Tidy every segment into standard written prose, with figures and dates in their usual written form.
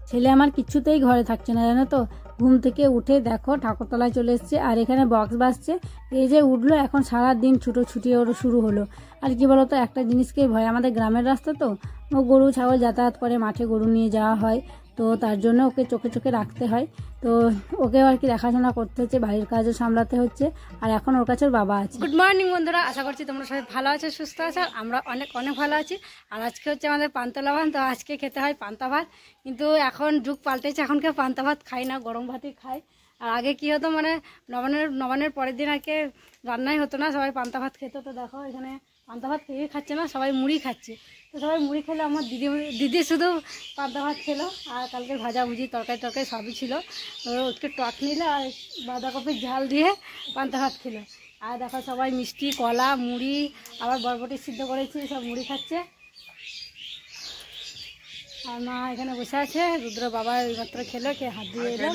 ছেলে আমার কিছুতেই ঘরে থাকছে না জানো তো। ঘুম থেকে উঠে দেখো ঠাকুরতলায় চলে এসছে, আর এখানে বক্স বাজছে। এই যে উঠলো, এখন সারা দিন ছুটোছুটি ওর শুরু হলো। আর কি বলতো, একটা জিনিসকেই ভয়, আমাদের গ্রামের রাস্তা তো, ও গরু ছাগল যাতায়াত করে, মাঠে গরু নিয়ে যাওয়া হয়, তো তার জন্য ওকে চোখে চোখে রাখতে হয়। তো ওকেও আর কি দেখাশোনা করতে হচ্ছে, বাড়ির কাজও সামলাতে হচ্ছে। আর এখন ওর কাছে ওর বাবা আছে। গুড মর্নিং বন্ধুরা, আশা করছি তোমরা সবাই ভালো আছো, সুস্থ আছো। আমরা অনেক অনেক ভালো আছি। আর আজকে হচ্ছে আমাদের পান্তা লবণ, তো আজকে খেতে হয় পান্তা ভাত। কিন্তু এখন যুগ পাল্টেছে, এখন কেউ পান্তা ভাত খায় না, গরম ভাতই খায়। আর আগে কী হতো, মানে নবান্নের পরের দিন আর কি রান্নাই হতো না, সবাই পান্তা ভাত খেত। তো দেখো এখানে পান্তা ভাত খেয়ে খাচ্ছে না, সবাই মুড়ি খাচ্ছে। তো সবাই মুড়ি খেলে, আমার দিদি শুধু পান্তা ভাত খেলো। আর কালকে ভাজাভুজি তরকারি সবই ছিল। তো একটু টক নিল আর বাঁধাকপির ঝাল দিয়ে পান্তা ভাত খেলো। আর দেখো সবাই মিষ্টি, কলা, মুড়ি, আবার বরবটি সিদ্ধ করেছি, সব মুড়ি খাচ্ছে। আর মা এখানে বসে আছে, রুদ্র বাবা এইমাত্র খেলো, কে হাত দিয়ে এলো।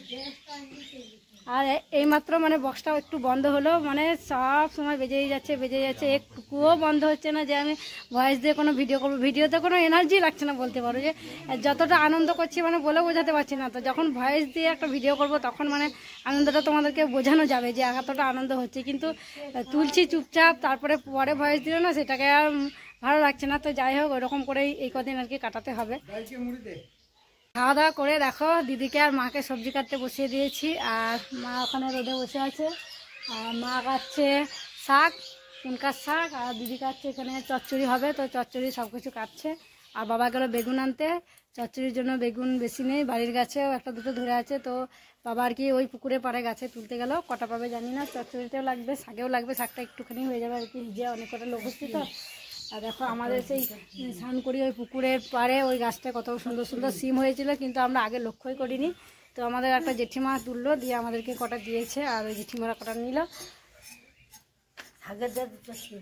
আর এইমাত্র মানে বক্সটাও একটু বন্ধ হলো, মানে সব সময় বেজেই যাচ্ছে, একটুকুও বন্ধ হচ্ছে না যে আমি ভয়েস দিয়ে কোনো ভিডিও করবো। ভিডিওতে কোনো এনার্জি লাগছে না, বলতে পারো যে যতটা আনন্দ করছি মানে বলে বোঝাতে পারছি না। তো যখন ভয়েস দিয়ে একটা ভিডিও করব তখন মানে আনন্দটা তোমাদেরকে বোঝানো যাবে যে এতটা আনন্দ হচ্ছে। কিন্তু তুলছি চুপচাপ, তারপরে পরে ভয়েস দিল না, সেটাকে আর ভালো লাগছে না। তো যাই হোক, ওইরকম করেই এই কদিন আর কি কাটাতে হবে। খাওয়া দাওয়া করে দেখো দিদিকে আর মাকে সবজি কাটতে বসিয়ে দিয়েছি। আর মা ওখানে রোদে বসে আছে। আর মা কাটছে শাক, কুনকার শাক, আর দিদি কাটছে এখানে চচ্চড়ি হবে, তো চচ্চড়ি সব কিছু কাটছে। আর বাবা গেল বেগুন আনতে, চচ্চড়ির জন্য বেগুন বেশি নেই, বাড়ির গাছেও একটা দুটো ধরে আছে। তো বাবা আর কি ওই পুকুরে পাড়ে গাছে তুলতে গেল, কটা পাবে জানি না। চচ্চড়িতেও লাগবে, শাকেও লাগবে, শাকটা একটুখানি হয়ে যাবে আর কি, যে অনেক কটা লোক হচ্ছে তো। আর দেখো আমাদের সেই স্নান করি ওই পুকুরের পাড়ে, ওই গাছটায় কত সুন্দর সুন্দর সিম হয়েছিল, কিন্তু আমরা আগে লক্ষ্যই করিনি। তো আমাদের একটা জেঠিমা তুললো, দিয়ে আমাদেরকে কটা দিয়েছে, আর ওই জেঠিমারা কটা নিল। শাকের দাও,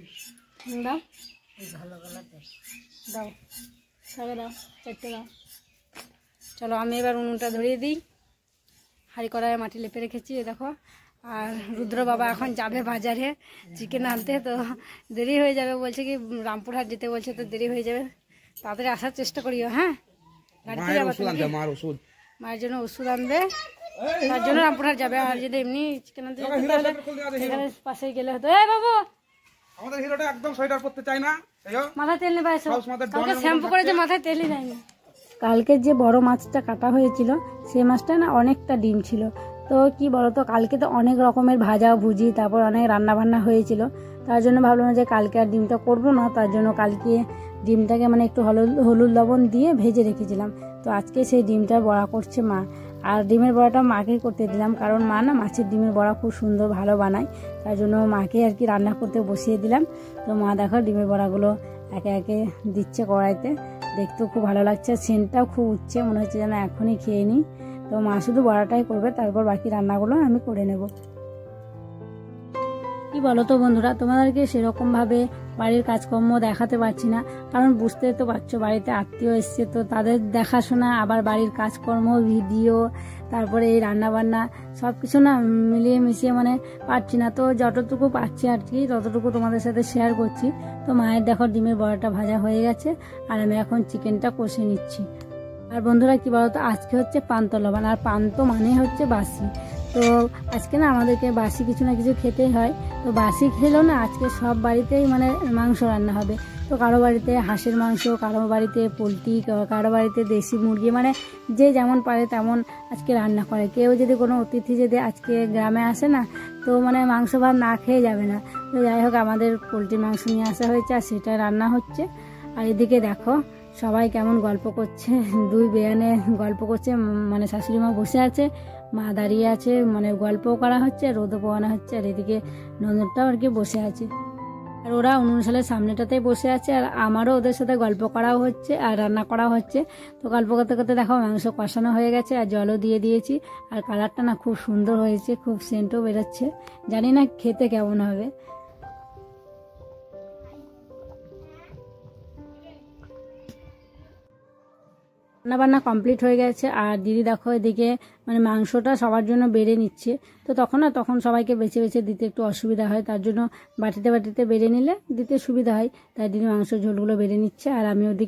ভালো দাও, শাকে দাও, চারটে দাও। চলো আমি এবার উনুনটা ধরিয়ে দিই। হাঁড়ি কড়াইয়ে মাটি লেপে রেখেছি, দেখো। আর রুদ্র বাবা এখন যাবে বাজারে চিকেন আনতে, তো দেরি হয়ে যাবে, বলছে কি রামপুরহাট যেতে বলছে, তো দেরি হয়ে যাবে। তাড়াতাড়ি আসার চেষ্টা করিও। হ্যাঁ, গাড়িতে যাবে, মায়ের জন্য ওষুধ আনবে, তার জন্য রামপুরহাট যাবে। আর যদি এমনি চিকেন আনতে যেত তাহলে এখানে পাশেই গেলে হতো। এই বাবু, আমাদের হিরোটা একদম সোয়েটার পরতে চায় না, মাথায় তেল নেবে, কালকে শ্যাম্পু করেছে, মাথায় তেলই নেয়নি। কালকে যে বড় মাছটা কাটা হয়েছিল, সেই মাছটা না অনেকটা ডিম ছিল। তো কি বলতো, কালকে তো অনেক রকমের ভাজা ভুজি, তারপর অনেক রান্না বান্না হয়েছিল। তার জন্য ভাবলাম যে কালকে আর ডিমটা করবো না, তার জন্য কালকে ডিমটাকে মানে একটু হলুদ লবণ দিয়ে ভেজে রেখেছিলাম। তো আজকে সেই ডিমটা বড়া করছে মা। আর ডিমের বড়াটা মাকেই করতে দিলাম, কারণ মা না মাছের ডিমের বড়া খুব সুন্দর ভালো বানায়। তার জন্য মাকে আর কি রান্না করতে বসিয়ে দিলাম। তো মা দেখো ডিমের বড়াগুলো একে একে দিচ্ছে কড়াইতে, দেখতেও খুব ভালো লাগছে, সেন্টটাও খুব উঠছে, মনে হচ্ছে যেন এখনই খেয়ে নিই। তো মা শুধু বড়াটাই করবে, তারপর বাকি রান্নাগুলো আমি করে নেব। কি বলো তো বন্ধুরা, তোমাদেরকে সেরকমভাবে বাড়ির কাজকর্ম দেখাতে পারছি না, কারণ বুঝতে তো পারছো বাড়িতে আত্মীয় এসছে, তো তাদের দেখাশোনা, আবার বাড়ির কাজকর্ম, ভিডিও, তারপরে এই রান্নাবান্না সব কিছু না মিলিয়ে মিশিয়ে মানে পারছি না। তো যতটুকু পারছি আর কি ততটুকু তোমাদের সাথে শেয়ার করছি। তো মায়ের দেখো ডিমের বড়াটা ভাজা হয়ে গেছে, আর আমি এখন চিকেনটা কষে নিচ্ছি। আর বন্ধুরা কি বলতো, আজকে হচ্ছে পান্তা লবণ, আর পান্ত মানে হচ্ছে বাসি। তো আজকে না আমাদেরকে বাসি কিছু না কিছু খেতেই হয়। তো বাসি খেলেও না আজকে সব বাড়িতেই মানে মাংস রান্না হবে। তো কারো বাড়িতে হাঁসের মাংস, কারো বাড়িতে পোলট্রি, কারো বাড়িতে দেশি মুরগি, মানে যে যেমন পারে তেমন আজকে রান্না করে। কেউ যদি কোনো অতিথি যদি আজকে গ্রামে আসে না, তো মানে মাংস ভাত না খেয়ে যাবে না। তো যাই হোক, আমাদের পোলট্রির মাংস নিয়ে আসা হয়েছে, আর সেটা রান্না হচ্ছে। আর এদিকে দেখো সবাই কেমন গল্প করছে, দুই বেয়ানে গল্প করছে, মানে শাশুড়ি মা বসে আছে, মা দাঁড়িয়ে আছে, মানে গল্পও করা হচ্ছে, রোদও পোয়ানো হচ্ছে। আর এদিকে ননদটাও আর কি বসে আছে, আর ওরা অনুষ্ঠানের সামনেটাতেই বসে আছে। আর আমারও ওদের সাথে গল্প করাও হচ্ছে আর রান্না করাও হচ্ছে। তো গল্প করতে করতে দেখো মাংস কষানো হয়ে গেছে, আর জলও দিয়ে দিয়েছি। আর কালারটা না খুব সুন্দর হয়েছে, খুব সেন্টও বেরোচ্ছে, জানি না খেতে কেমন হবে। রান্নাবান্না কমপ্লিট হয়ে গেছে, আর দিদি দেখো এদিকে মানে মাংসটা সবার জন্য বেড়ে নিচ্ছে। তো তখন সবাইকে বেছে বেছে দিতে একটু অসুবিধা হয়, তার জন্য বাটিতে বাটিতে বেড়ে নিলে দিতে সুবিধা হয়। তাই দিদি মাংস ঝোলগুলো বেড়ে নিচ্ছে, আর আমি ওদিকে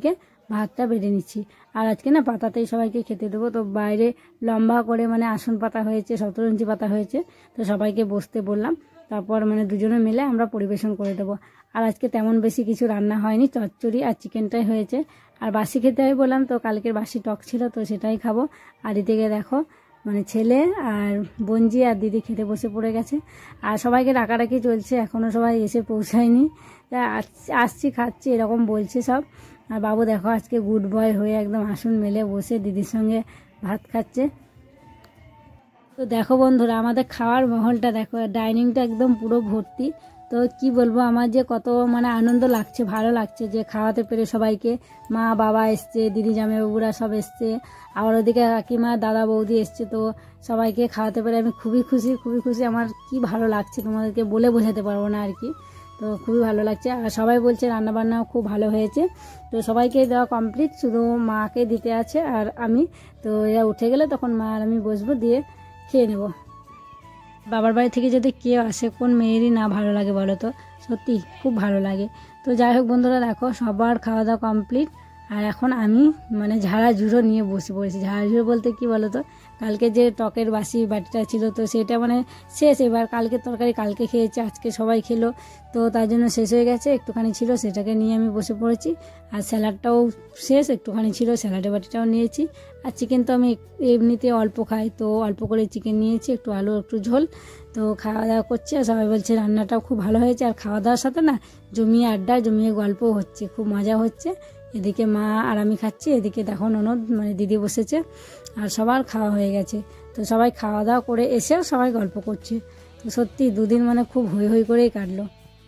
ভাতটা বেড়ে নিচ্ছি। আর আজকে না পাতাতেই সবাইকে খেতে দেবো। তো বাইরে লম্বা করে মানে আসন পাতা হয়েছে, 17 ইঞ্চি পাতা হয়েছে, তো সবাইকে বসতে বললাম। তারপর মানে দুজনে মিলে আমরা পরিবেশন করে দেবো। আর আজকে তেমন বেশি কিছু রান্না হয়নি, চচ্চড়ি আর চিকেনটাই হয়েছে। আর বাসি খেতে হয় বললাম, তো কালকের বাসি টক ছিল, তো সেটাই খাবো। আর এদিকে দেখো মানে ছেলে আর বঞ্জি আর দিদি খেতে বসে পড়ে গেছে। আর সবাইকে ডাকাডাকি চলছে, এখনও সবাই এসে পৌঁছায়নি। তা আসছি খাচ্ছি এরকম বলছে সব। আর বাবু দেখো আজকে গুড বয় হয়ে একদম আসন মেলে বসে দিদির সঙ্গে ভাত খাচ্ছে। তো দেখো বন্ধুরা, আমাদের খাওয়ার মহলটা দেখো, ডাইনিংটা একদম পুরো ভর্তি। তো কি বলবো, আমার যে কত মানে আনন্দ লাগছে, ভালো লাগছে যে খাওয়াতে পেরে সবাইকে। মা বাবা এসছে, দিদি জামাইবাবুরা সব এসছে, আবার ওদিকে কাকিমা দাদা বৌদি এসছে। তো সবাইকে খাওয়াতে পেরে আমি খুবই খুশি, খুবই খুশি। আমার কি ভালো লাগছে তোমাদেরকে বলে বোঝাতে পারবো না আর কি। তো খুবই ভালো লাগছে। আর সবাই বলছে রান্নাবান্নাও খুব ভালো হয়েছে। তো সবাইকে দেওয়া কমপ্লিট, শুধু মাকে দিতে আছে আর আমি। তো এরা উঠে গেলে তখন মা আর আমি বসবো, দিয়ে খেয়ে নেব। বাবার বাড়ি থেকে যদি কেউ আসে, কোন মেয়েরই না ভালো লাগে বলো তো, সত্যি খুব ভালো লাগে। তো যাই হোক বন্ধুরা, দেখো সবার খাওয়া দাওয়া কমপ্লিট। আর এখন আমি মানে ঝাড়াঝুড়ো নিয়ে বসে পড়েছি। ঝাড়াঝুড়ো বলতে কি বলো তো, কালকে যে টকের বাসি বাটিটা ছিল, তো সেটা মানে শেষ। এবার কালকের তরকারি কালকে খেয়েছে, আজকে সবাই খেলো, তো তার জন্য শেষ হয়ে গেছে। একটুখানি ছিল, সেটাকে নিয়ে আমি বসে পড়েছি। আর স্যালাডটাও শেষ, একটুখানি ছিল, স্যালাডের বাটিটাও নিয়েছি। আর চিকেন তো আমি এমনিতে অল্প খাই, তো অল্প করে চিকেন নিয়েছি, একটু আলু একটু ঝোল। তো খাওয়া দাওয়া করছি। আর সবাই বলছে রান্নাটাও খুব ভালো হয়েছে। আর খাওয়া দাওয়ার সাথে না জমিয়ে আড্ডা, জমিয়ে গল্পও হচ্ছে, খুব মজা হচ্ছে। এদিকে মা আর আমি খাচ্ছি, এদিকে দেখো ননদ মানে দিদি বসেছে। আর সবার খাওয়া হয়ে গেছে। তো সবাই খাওয়া দাওয়া করে এসেও সবাই গল্প করছে। তো সত্যি দুদিন মানে খুব হই হই করেই কাটলো।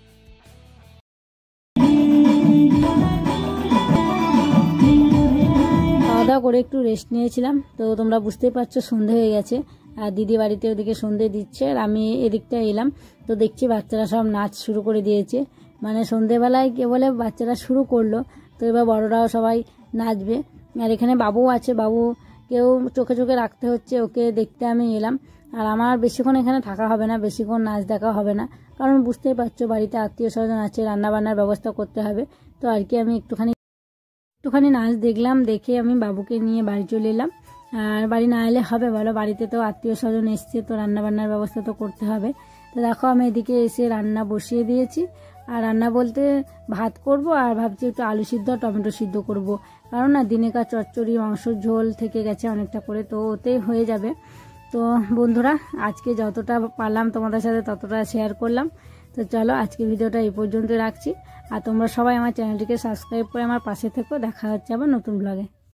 খাওয়া দাওয়া করে একটু রেস্ট নিয়েছিলাম। তো তোমরা বুঝতেই পারছো সন্ধে হয়ে গেছে। আর দিদি বাড়িতে ওদিকে সন্ধে দিচ্ছে, আর আমি এদিকটা এলাম। তো দেখছি বাচ্চারা সব নাচ শুরু করে দিয়েছে। মানে সন্ধেবেলায় কে বলে বাচ্চারা শুরু করলো, তো এবার বড়রাও সবাই নাচবে। আর এখানে বাবুও আছে, বাবুকেও চোখে চোখে রাখতে হচ্ছে, ওকে দেখতে আমি এলাম। আর আমার বেশিক্ষণ এখানে থাকা হবে না, বেশিক্ষণ নাচ দেখা হবে না, কারণ বুঝতেই পারছো বাড়িতে আত্মীয় স্বজন আছে, রান্নাবান্নার ব্যবস্থা করতে হবে। তো আর কি আমি একটুখানি নাচ দেখলাম, দেখে আমি বাবুকে নিয়ে বাড়ি চলে এলাম। আর বাড়ি না এলে হবে বলো, বাড়িতে তো আত্মীয় স্বজন এসছে, তো রান্নাবান্নার ব্যবস্থা তো করতে হবে। তো দেখো আমি এদিকে এসে রান্না বসিয়ে দিয়েছি। আর রান্না বলতে ভাত করব, আর ভাবছি একটু আলু সিদ্ধ টমেটো সিদ্ধ করব, কারণ না দিনেকার চচ্চড়ি মাংসর ঝোল থেকে গেছে অনেকটা করে, তো ওতেই হয়ে যাবে। তো বন্ধুরা, আজকে যতটা পারলাম তোমাদের সাথে ততটা শেয়ার করলাম। তো চলো আজকে ভিডিওটা এই পর্যন্ত রাখছি। আর তোমরা সবাই আমার চ্যানেলটিকে সাবস্ক্রাইব করে আমার পাশে থেকো। দেখা হচ্ছে আবার নতুন ব্লগে।